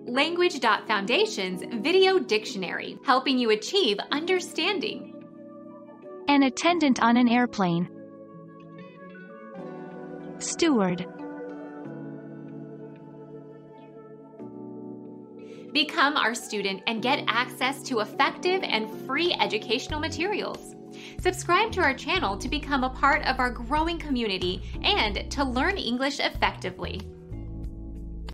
Language.Foundation's Video Dictionary, helping you achieve understanding. An attendant on an airplane. Steward. Become our student and get access to effective and free educational materials. Subscribe to our channel to become a part of our growing community and to learn English effectively.